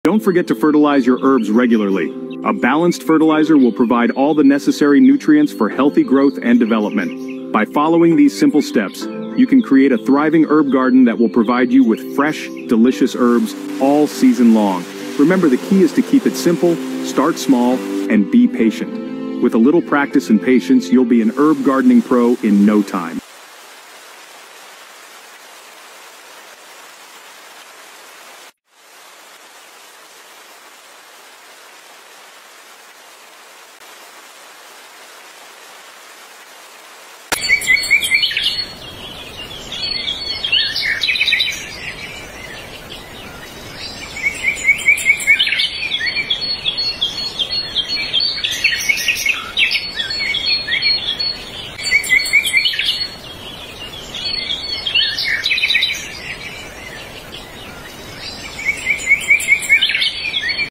Don't forget to fertilize your herbs regularly. A balanced fertilizer will provide all the necessary nutrients for healthy growth and development. By following these simple steps, you can create a thriving herb garden that will provide you with fresh, delicious herbs all season long. Remember, the key is to keep it simple, start small, and be patient. With a little practice and patience, you'll be an herb gardening pro in no time.